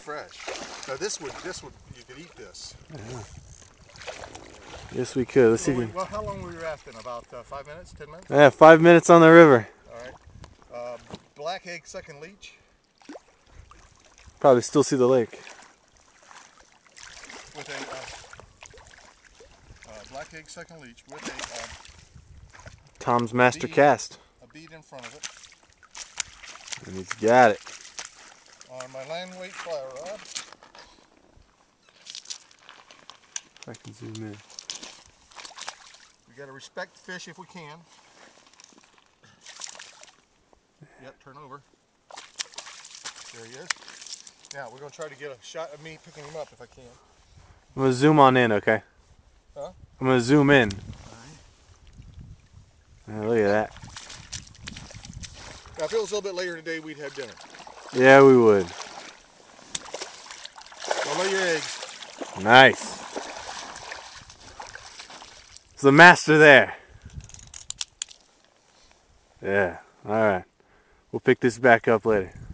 fresh. Now this would you could eat this. Yeah. Yes, we could. Let's see. Well, how long were you rafting? About 5 minutes, 10 minutes? Yeah, 5 minutes on the river. All right. Black egg sucking leech. Probably still see the lake. With a black egg sucking leech with a Tom's master bead, cast. a bead in front of it. And he's got it. On my land weight fly rod. If I can zoom in. We got to respect the fish if we can. Yep, turn over. There he is. Now we're going to try to get a shot of me picking him up if I can. I'm going to zoom on in, okay? Huh? I'm going to zoom in. All right. Yeah, look at that. Now if it was a little bit later today, we'd have dinner. Yeah, we would. Don't lay your eggs. Nice. It's the master there. Yeah, alright. We'll pick this back up later.